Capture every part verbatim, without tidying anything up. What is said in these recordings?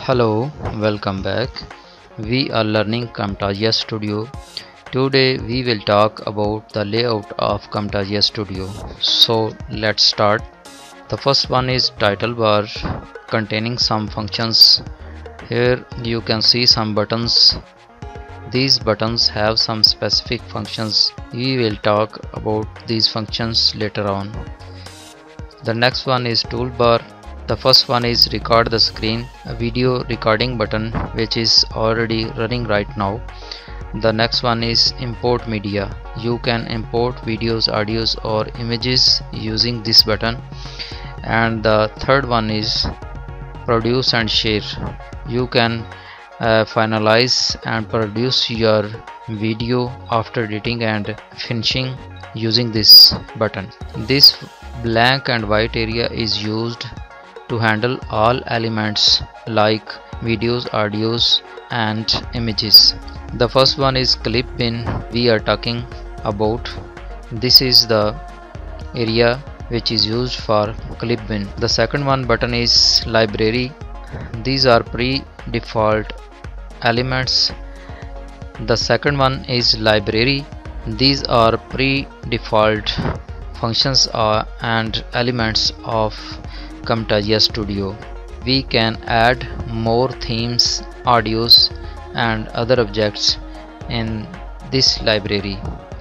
Hello, welcome back. We are learning Camtasia Studio. Today we will talk about the layout of Camtasia Studio. So let's start. The first one is title bar containing some functions. Here you can see some buttons. These buttons have some specific functions. We will talk about these functions later on. The next one is toolbar. The first one is record the screen, a video recording button which is already running right now. The next one is import media. You can import videos, audios or images using this button. And the third one is produce and share. You can uh, finalize and produce your video after editing and finishing using this button. This blank and white area is used to handle all elements like videos, audios and images. The first one is clip bin. We are talking about this is the area which is used for clip bin. The second one button is library. These are pre-default elements. The second one is library. These are pre-default functions are and elements of Camtasia Studio. We can add more themes, audios and other objects in this library.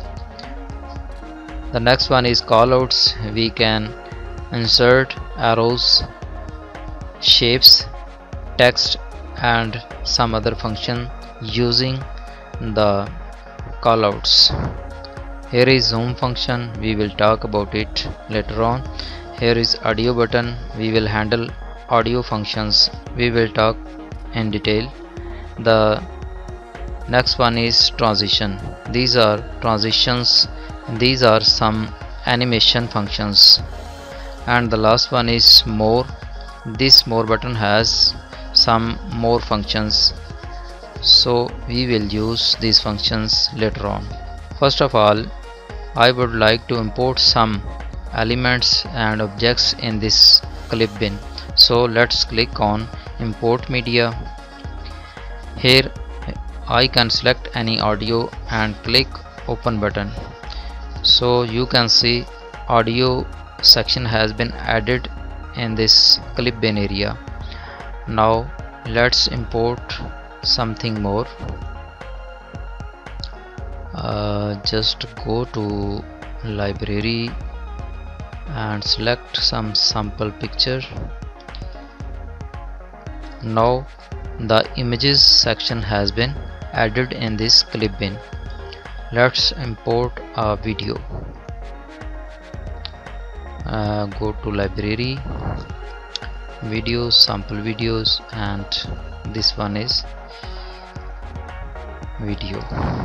The next one is callouts. We can insert arrows, shapes, text and some other function using the callouts. Here is zoom function. We will talk about it later on. Here is audio button. We will handle audio functions. We will talk in detail. The next one is transition. These are transitions. These are some animation functions. And the last one is more. This more button has some more functions. So we will use these functions later on. First of all, I would like to import some elements and objects in this clip bin. So let's click on import media. Here I can select any audio and click open button. So you can see audio section has been added in this clip bin area. Now let's import something more. Uh, just go to library and select some sample picture. Now the images section has been added in this clip bin. Let's import a video. Uh, go to library, videos, sample videos, and this one is video.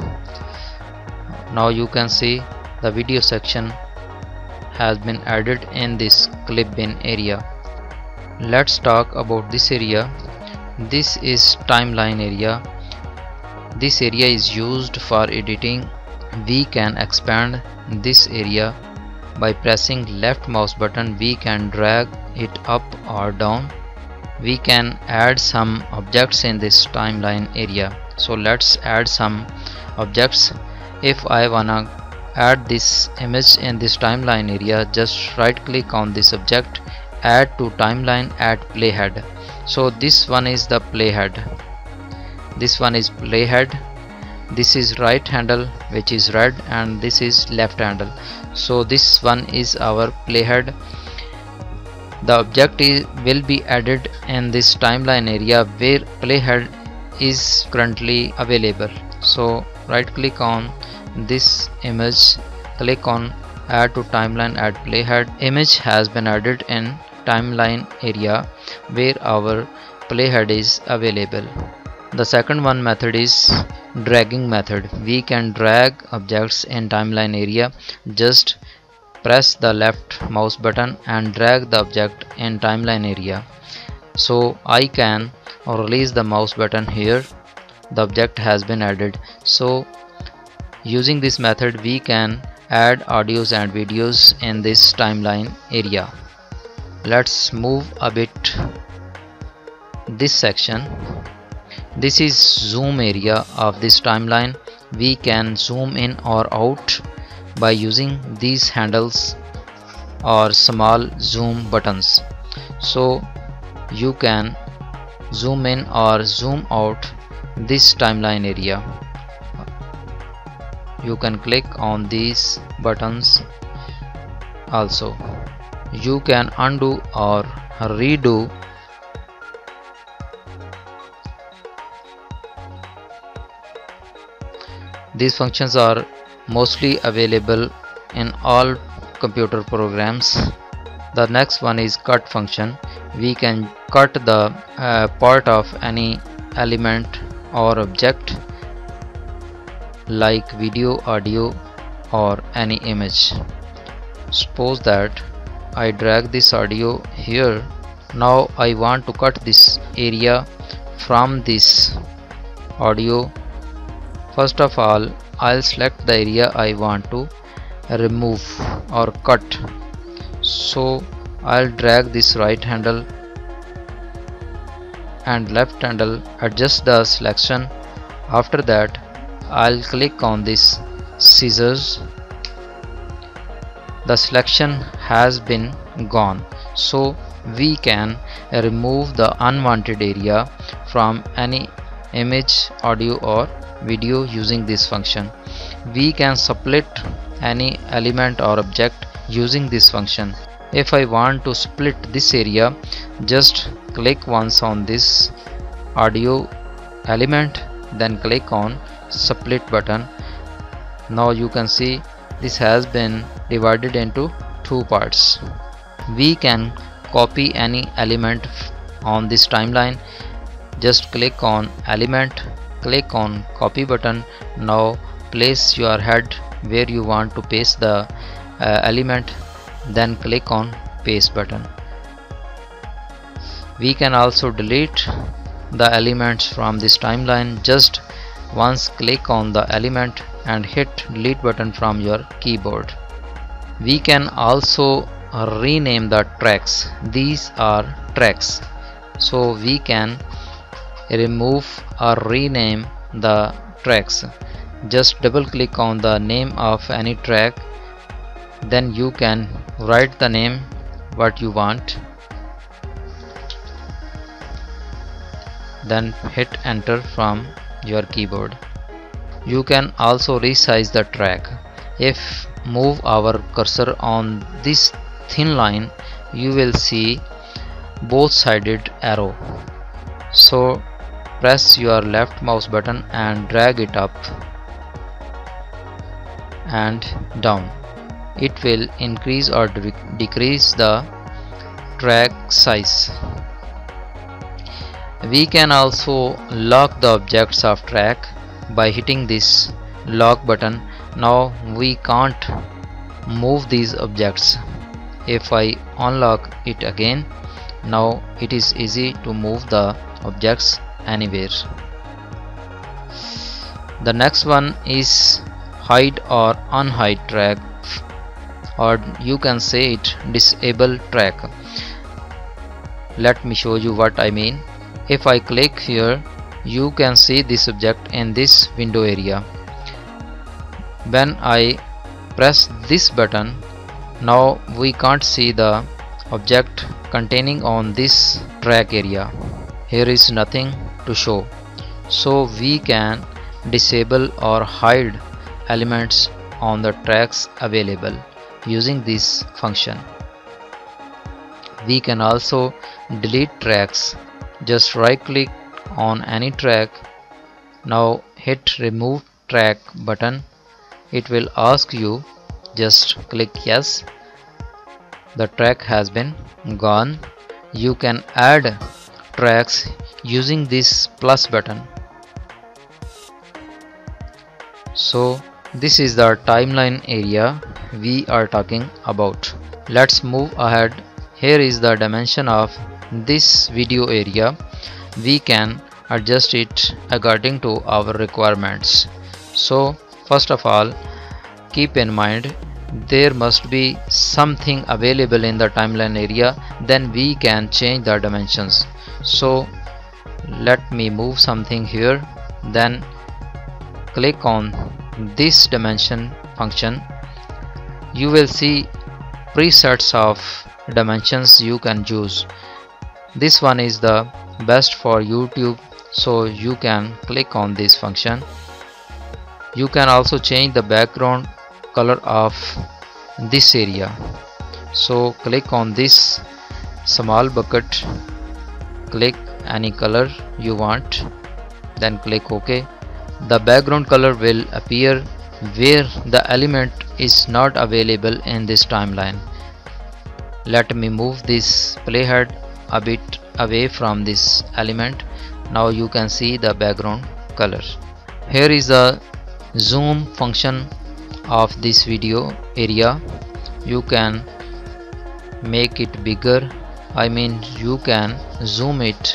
Now you can see the video section has been added in this clip bin area. Let's talk about this area. This is timeline area. This area is used for editing. We can expand this area by pressing left mouse button. We can drag it up or down. We can add some objects in this timeline area. So let's add some objects. If I wanna add this image in this timeline area, just right click on this object, add to timeline, add playhead. So this one is the playhead. This one is playhead. This is right handle which is red and this is left handle. So this one is our playhead. The object is, will be added in this timeline area where playhead is currently available. So right click on this image, click on add to timeline, add playhead. Image has been added in timeline area where our playhead is available. The second one method is dragging method. We can drag objects in timeline area. Just press the left mouse button and drag the object in timeline area. So I can release the mouse button here. The object has been added. So using this method we can add audios and videos in this timeline area. Let's move a bit this section. This is zoom area of this timeline. We can zoom in or out by using these handles or small zoom buttons. So you can zoom in or zoom out this timeline area. You can click on these buttons. Also you can undo or redo. These functions are mostly available in all computer programs. The next one is cut function. We can cut the uh, part of any element or object like video, audio or any image. Suppose that I drag this audio here. Now I want to cut this area from this audio. First of all, I'll select the area I want to remove or cut. So I'll drag this right handle and left handle, adjust the selection. After that I'll click on this scissors. The selection has been gone, so we can remove the unwanted area from any image, audio or video using this function. We can split any element or object using this function. If I want to split this area, just click once on this audio element, then click on split button. Now you can see this has been divided into two parts. We can copy any element on this timeline. Just click on element, click on copy button. Now place your head where you want to paste the uh, element, then click on paste button. We can also delete the elements from this timeline. Just once click on the element and hit delete button from your keyboard. We can also rename the tracks. These are tracks, so we can remove or rename the tracks. Just double click on the name of any track, then you can write the name what you want, then hit enter from your keyboard. You can also resize the track. If move our cursor on this thin line, you will see both sided arrow. So press your left mouse button and drag it up and down. It will increase or de decrease the track size. We can also lock the objects of track by hitting this lock button. Now we can't move these objects. If I unlock it again, now it is easy to move the objects anywhere. The next one is hide or unhide track, or you can say it disable track. Let me show you what I mean. If I click here, you can see this object in this window area. When I press this button, now we can't see the object containing on this track area. Here is nothing to show. So we can disable or hide elements on the tracks available using this function. We can also delete tracks. Just right click on any track. Now hit remove track button. It will ask you, just click yes. The track has been gone. You can add tracks using this plus button. So this is the timeline area we are talking about. Let's move ahead. Here is the dimension of this video area. We can adjust it according to our requirements. So first of all, keep in mind there must be something available in the timeline area, then we can change the dimensions. So let me move something here, then click on this dimension function. You will see presets of dimensions you can choose. This one is the best for YouTube, so you can click on this function. You can also change the background color of this area, so click on this small bucket, click any color you want, then click OK. The background color will appear where the element is not available in this timeline. Let me move this playhead a bit away from this element. Now you can see the background color. Here is the zoom function of this video area. You can make it bigger, I mean you can zoom it,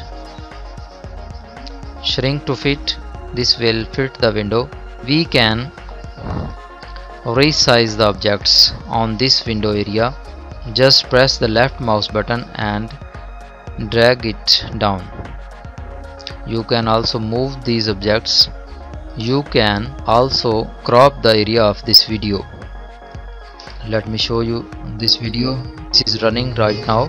shrink to fit. This will fit the window. We can resize the objects on this window area. Just press the left mouse button and drag it down. You can also move these objects. You can also crop the area of this video. Let me show you this video. This is running right now.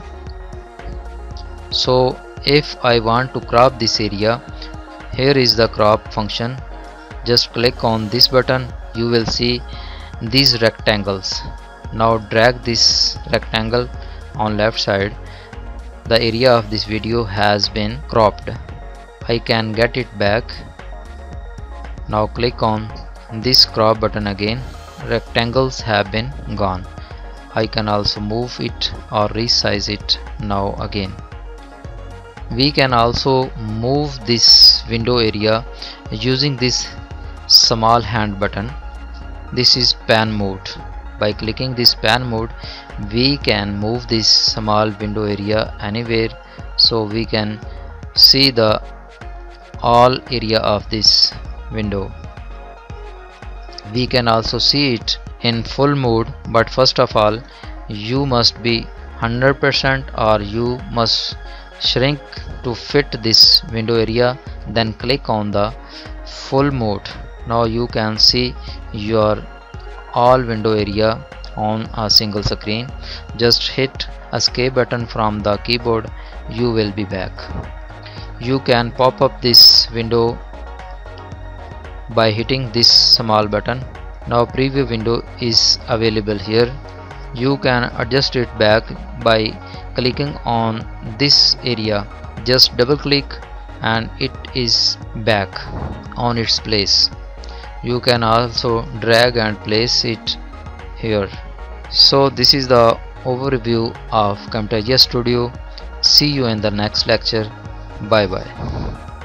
So if I want to crop this area, here is the crop function. Just click on this button. You will see these rectangles. Now drag this rectangle on left side. The area of this video has been cropped. I can get it back. Now click on this crop button again. Rectangles have been gone. I can also move it or resize it now again. We can also move this window area using this small hand button. This is pan mode. By clicking this pan mode, we can move this small window area anywhere, so we can see the all area of this window. We can also see it in full mode, but first of all you must be one hundred percent or you must shrink to fit this window area, then click on the full mode. Now you can see your all window area on a single screen. Just hit escape button from the keyboard. You will be back. You can pop up this window by hitting this small button. Now preview window is available here. You can adjust it back by clicking on this area. Just double click and it is back on its place. You can also drag and place it here. So this is the overview of Camtasia Studio. See you in the next lecture. Bye bye.